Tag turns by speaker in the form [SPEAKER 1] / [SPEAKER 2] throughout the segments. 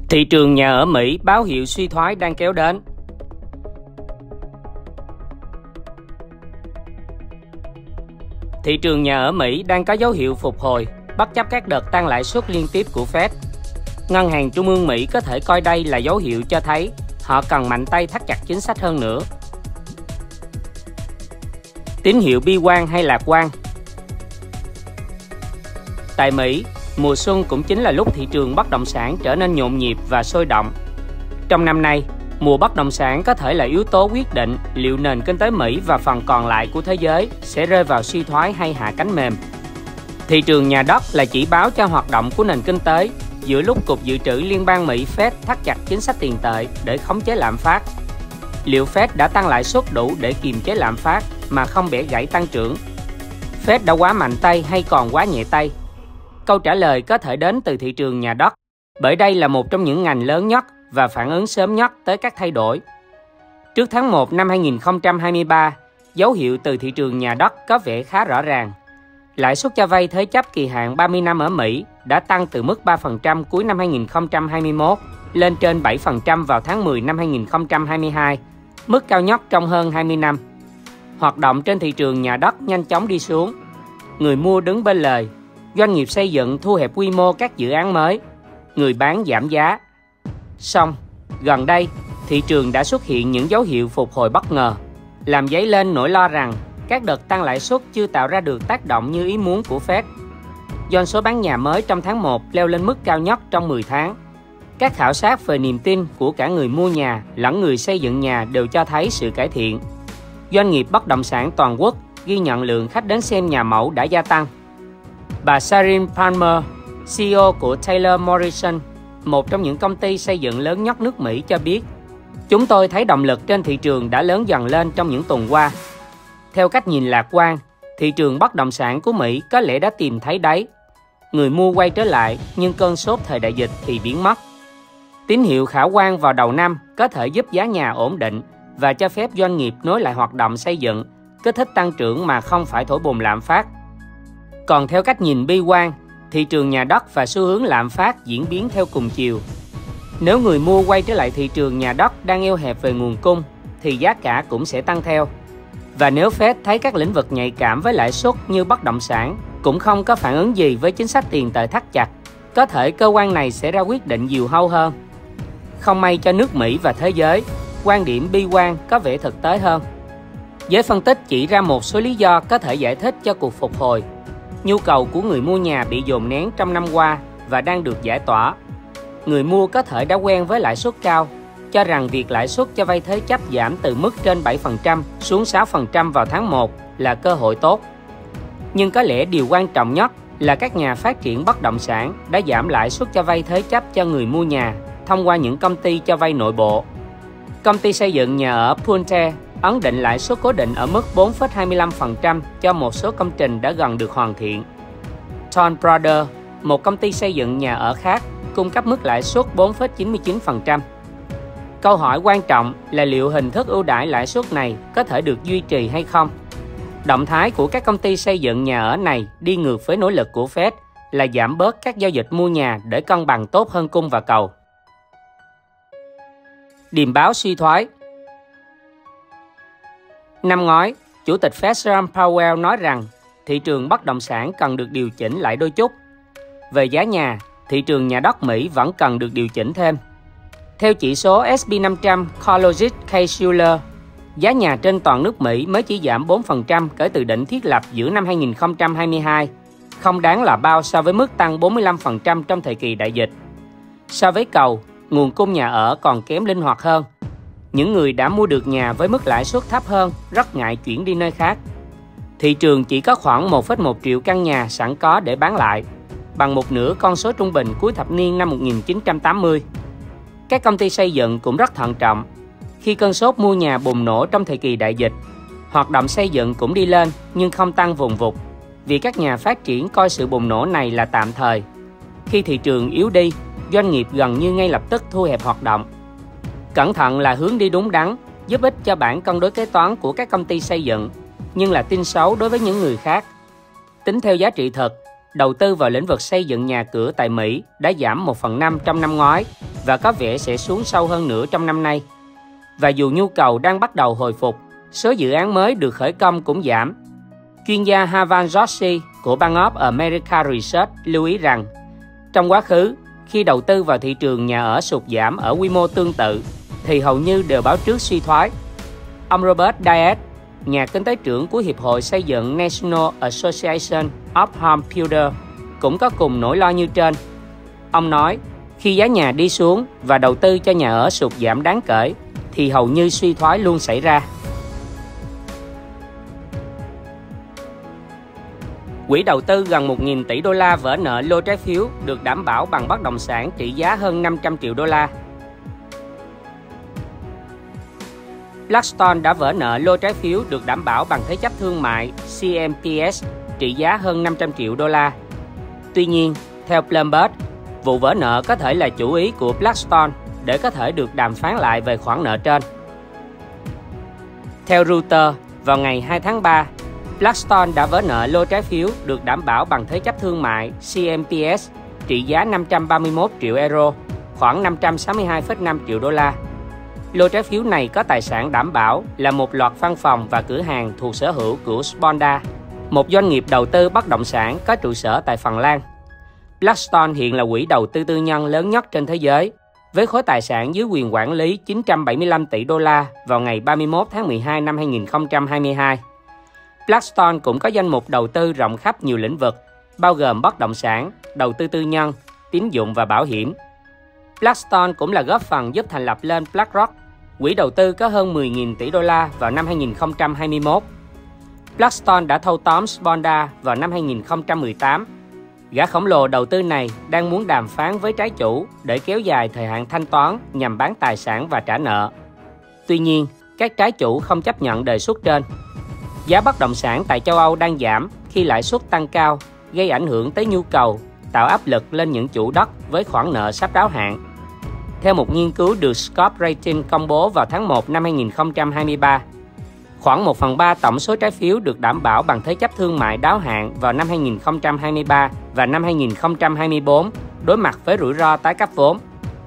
[SPEAKER 1] Thị trường nhà ở Mỹ báo hiệu suy thoái đang kéo đến. Thị trường nhà ở Mỹ đang có dấu hiệu phục hồi, bất chấp các đợt tăng lãi suất liên tiếp của Fed. Ngân hàng Trung ương Mỹ có thể coi đây là dấu hiệu cho thấy họ cần mạnh tay thắt chặt chính sách hơn nữa. Tín hiệu bi quan hay lạc quan? Tại Mỹ, mùa xuân cũng chính là lúc thị trường bất động sản trở nên nhộn nhịp và sôi động. Trong năm nay, mùa bất động sản có thể là yếu tố quyết định liệu nền kinh tế Mỹ và phần còn lại của thế giới sẽ rơi vào suy thoái hay hạ cánh mềm. Thị trường nhà đất là chỉ báo cho hoạt động của nền kinh tế giữa lúc Cục Dự trữ Liên bang Mỹ Fed thắt chặt chính sách tiền tệ để khống chế lạm phát. Liệu Fed đã tăng lãi suất đủ để kiềm chế lạm phát mà không bẻ gãy tăng trưởng? Fed đã quá mạnh tay hay còn quá nhẹ tay? Câu trả lời có thể đến từ thị trường nhà đất, bởi đây là một trong những ngành lớn nhất và phản ứng sớm nhất tới các thay đổi. Trước tháng 1 năm 2023, dấu hiệu từ thị trường nhà đất có vẻ khá rõ ràng. Lãi suất cho vay thế chấp kỳ hạn 30 năm ở Mỹ đã tăng từ mức 3% cuối năm 2021 lên trên 7% vào tháng 10 năm 2022, mức cao nhất trong hơn 20 năm. Hoạt động trên thị trường nhà đất nhanh chóng đi xuống. Người mua đứng bên lời, doanh nghiệp xây dựng thu hẹp quy mô các dự án mới, người bán giảm giá. Song, gần đây, thị trường đã xuất hiện những dấu hiệu phục hồi bất ngờ, làm dấy lên nỗi lo rằng các đợt tăng lãi suất chưa tạo ra được tác động như ý muốn của Fed. Doanh số bán nhà mới trong tháng 1 leo lên mức cao nhất trong 10 tháng. Các khảo sát về niềm tin của cả người mua nhà lẫn người xây dựng nhà đều cho thấy sự cải thiện. Doanh nghiệp bất động sản toàn quốc ghi nhận lượng khách đến xem nhà mẫu đã gia tăng. Bà Sharon Palmer, CEO của Taylor Morrison, một trong những công ty xây dựng lớn nhất nước Mỹ cho biết, chúng tôi thấy động lực trên thị trường đã lớn dần lên trong những tuần qua. Theo cách nhìn lạc quan, thị trường bất động sản của Mỹ có lẽ đã tìm thấy đáy. Người mua quay trở lại nhưng cơn sốt thời đại dịch thì biến mất. Tín hiệu khả quan vào đầu năm có thể giúp giá nhà ổn định và cho phép doanh nghiệp nối lại hoạt động xây dựng, kích thích tăng trưởng mà không phải thổi bùng lạm phát. Còn theo cách nhìn bi quan, thị trường nhà đất và xu hướng lạm phát diễn biến theo cùng chiều. Nếu người mua quay trở lại thị trường nhà đất đang eo hẹp về nguồn cung, thì giá cả cũng sẽ tăng theo. Và nếu Fed thấy các lĩnh vực nhạy cảm với lãi suất như bất động sản cũng không có phản ứng gì với chính sách tiền tệ thắt chặt, có thể cơ quan này sẽ ra quyết định diều hâu hơn. Không may cho nước Mỹ và thế giới, quan điểm bi quan có vẻ thực tế hơn. Giới phân tích chỉ ra một số lý do có thể giải thích cho cuộc phục hồi. Nhu cầu của người mua nhà bị dồn nén trong năm qua và đang được giải tỏa. Người mua có thể đã quen với lãi suất cao, cho rằng việc lãi suất cho vay thế chấp giảm từ mức trên 7% xuống 6% vào tháng 1 là cơ hội tốt. Nhưng có lẽ điều quan trọng nhất là các nhà phát triển bất động sản đã giảm lãi suất cho vay thế chấp cho người mua nhà thông qua những công ty cho vay nội bộ. Công ty xây dựng nhà ở Punte ấn định lãi suất cố định ở mức 4,25% cho một số công trình đã gần được hoàn thiện. Thorn Brothers, một công ty xây dựng nhà ở khác, cung cấp mức lãi suất 4,99%. Câu hỏi quan trọng là liệu hình thức ưu đãi lãi suất này có thể được duy trì hay không? Động thái của các công ty xây dựng nhà ở này đi ngược với nỗ lực của Fed là giảm bớt các giao dịch mua nhà để cân bằng tốt hơn cung và cầu. Điềm báo suy thoái. Năm ngoái, Chủ tịch Fed Jerome Powell nói rằng thị trường bất động sản cần được điều chỉnh lại đôi chút. Về giá nhà, thị trường nhà đất Mỹ vẫn cần được điều chỉnh thêm. Theo chỉ số S&P 500 CoreLogic Case-Shiller, giá nhà trên toàn nước Mỹ mới chỉ giảm 4% kể từ đỉnh thiết lập giữa năm 2022, không đáng là bao so với mức tăng 45% trong thời kỳ đại dịch. So với cầu, nguồn cung nhà ở còn kém linh hoạt hơn. Những người đã mua được nhà với mức lãi suất thấp hơn rất ngại chuyển đi nơi khác. Thị trường chỉ có khoảng 1,1 triệu căn nhà sẵn có để bán lại, bằng một nửa con số trung bình cuối thập niên năm 1980. Các công ty xây dựng cũng rất thận trọng. Khi cơn sốt mua nhà bùng nổ trong thời kỳ đại dịch, hoạt động xây dựng cũng đi lên nhưng không tăng vùn vụt, vì các nhà phát triển coi sự bùng nổ này là tạm thời. Khi thị trường yếu đi, doanh nghiệp gần như ngay lập tức thu hẹp hoạt động. Cẩn thận là hướng đi đúng đắn, giúp ích cho bảng cân đối kế toán của các công ty xây dựng, nhưng là tin xấu đối với những người khác. Tính theo giá trị thực, đầu tư vào lĩnh vực xây dựng nhà cửa tại Mỹ đã giảm 1/5 trong năm ngoái và có vẻ sẽ xuống sâu hơn nữa trong năm nay. Và dù nhu cầu đang bắt đầu hồi phục, số dự án mới được khởi công cũng giảm. Chuyên gia Havan Joshi của Bank of America Research lưu ý rằng, trong quá khứ, khi đầu tư vào thị trường nhà ở sụt giảm ở quy mô tương tự, thì hầu như đều báo trước suy thoái. Ông Robert Diaz, nhà kinh tế trưởng của Hiệp hội xây dựng National Association of Home Builders, cũng có cùng nỗi lo như trên. Ông nói, khi giá nhà đi xuống và đầu tư cho nhà ở sụt giảm đáng kể, thì hầu như suy thoái luôn xảy ra. Quỹ đầu tư gần 1.000 tỷ đô la vỡ nợ lô trái phiếu được đảm bảo bằng bất động sản trị giá hơn 500 triệu đô la. Blackstone đã vỡ nợ lô trái phiếu được đảm bảo bằng thế chấp thương mại CMBS trị giá hơn 500 triệu đô la. Tuy nhiên, theo Bloomberg, vụ vỡ nợ có thể là chủ ý của Blackstone để có thể được đàm phán lại về khoản nợ trên. Theo Reuters, vào ngày 2 tháng 3, Blackstone đã vỡ nợ lô trái phiếu được đảm bảo bằng thế chấp thương mại CMBS trị giá 531 triệu euro, khoảng 562,5 triệu đô la. Lô trái phiếu này có tài sản đảm bảo là một loạt văn phòng và cửa hàng thuộc sở hữu của Sponda, một doanh nghiệp đầu tư bất động sản có trụ sở tại Phần Lan. Blackstone hiện là quỹ đầu tư tư nhân lớn nhất trên thế giới, với khối tài sản dưới quyền quản lý 975 tỷ đô la vào ngày 31 tháng 12 năm 2022. Blackstone cũng có danh mục đầu tư rộng khắp nhiều lĩnh vực, bao gồm bất động sản, đầu tư tư nhân, tín dụng và bảo hiểm. Blackstone cũng là góp phần giúp thành lập lên BlackRock, quỹ đầu tư có hơn 10.000 tỷ đô la vào năm 2021. Blackstone đã thâu tóm Sponda vào năm 2018. Gã khổng lồ đầu tư này đang muốn đàm phán với trái chủ để kéo dài thời hạn thanh toán nhằm bán tài sản và trả nợ. Tuy nhiên, các trái chủ không chấp nhận đề xuất trên. Giá bất động sản tại châu Âu đang giảm khi lãi suất tăng cao, gây ảnh hưởng tới nhu cầu, tạo áp lực lên những chủ đất với khoản nợ sắp đáo hạn. Theo một nghiên cứu được Scope Rating công bố vào tháng 1 năm 2023, khoảng 1/3 tổng số trái phiếu được đảm bảo bằng thế chấp thương mại đáo hạn vào năm 2023 và năm 2024 đối mặt với rủi ro tái cấp vốn.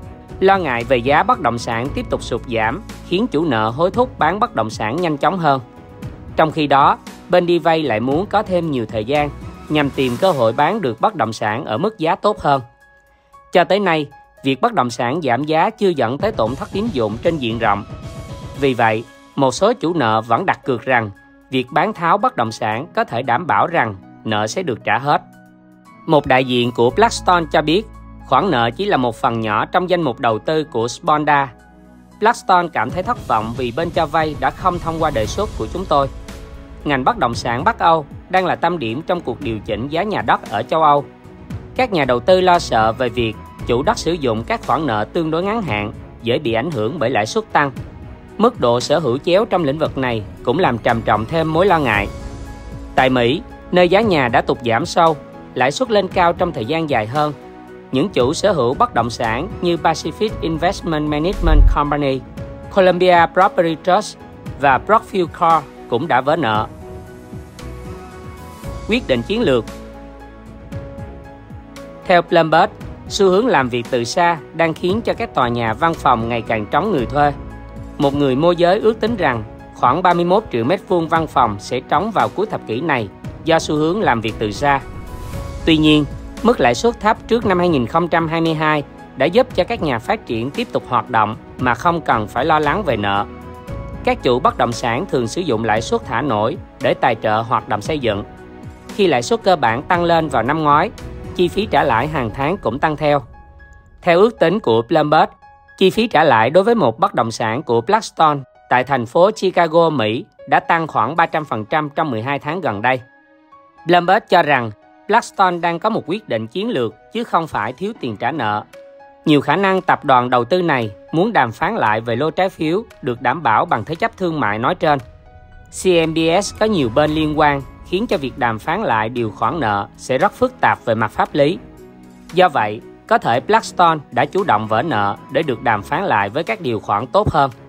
[SPEAKER 1] Lo ngại về giá bất động sản tiếp tục sụt giảm khiến chủ nợ hối thúc bán bất động sản nhanh chóng hơn. Trong khi đó, bên đi vay lại muốn có thêm nhiều thời gian nhằm tìm cơ hội bán được bất động sản ở mức giá tốt hơn. Cho tới nay, việc bất động sản giảm giá chưa dẫn tới tổn thất tín dụng trên diện rộng. Vì vậy, một số chủ nợ vẫn đặt cược rằng việc bán tháo bất động sản có thể đảm bảo rằng nợ sẽ được trả hết. Một đại diện của Blackstone cho biết, khoản nợ chỉ là một phần nhỏ trong danh mục đầu tư của Sponda. Blackstone cảm thấy thất vọng vì bên cho vay đã không thông qua đề xuất của chúng tôi. Ngành bất động sản Bắc Âu đang là tâm điểm trong cuộc điều chỉnh giá nhà đất ở châu Âu. Các nhà đầu tư lo sợ về việc chủ đất sử dụng các khoản nợ tương đối ngắn hạn dễ bị ảnh hưởng bởi lãi suất tăng. Mức độ sở hữu chéo trong lĩnh vực này cũng làm trầm trọng thêm mối lo ngại. Tại Mỹ, nơi giá nhà đã tụt giảm sâu, lãi suất lên cao trong thời gian dài hơn, những chủ sở hữu bất động sản như Pacific Investment Management Company, Columbia Property Trust và Brookfield Corp cũng đã vỡ nợ. Quyết định chiến lược. Theo Bloomberg, xu hướng làm việc từ xa đang khiến cho các tòa nhà văn phòng ngày càng trống người thuê. Một người môi giới ước tính rằng khoảng 31 triệu mét vuông văn phòng sẽ trống vào cuối thập kỷ này do xu hướng làm việc từ xa. Tuy nhiên, mức lãi suất thấp trước năm 2022 đã giúp cho các nhà phát triển tiếp tục hoạt động mà không cần phải lo lắng về nợ. Các chủ bất động sản thường sử dụng lãi suất thả nổi để tài trợ hoạt động xây dựng. Khi lãi suất cơ bản tăng lên vào năm ngoái, chi phí trả lãi hàng tháng cũng tăng theo. Theo ước tính của Bloomberg, chi phí trả lãi đối với một bất động sản của Blackstone tại thành phố Chicago, Mỹ đã tăng khoảng 300% trong 12 tháng gần đây. Bloomberg cho rằng Blackstone đang có một quyết định chiến lược chứ không phải thiếu tiền trả nợ. Nhiều khả năng tập đoàn đầu tư này muốn đàm phán lại về lô trái phiếu được đảm bảo bằng thế chấp thương mại nói trên. CMBS có nhiều bên liên quan khiến cho việc đàm phán lại điều khoản nợ sẽ rất phức tạp về mặt pháp lý. Do vậy, có thể Blackstone đã chủ động vỡ nợ để được đàm phán lại với các điều khoản tốt hơn.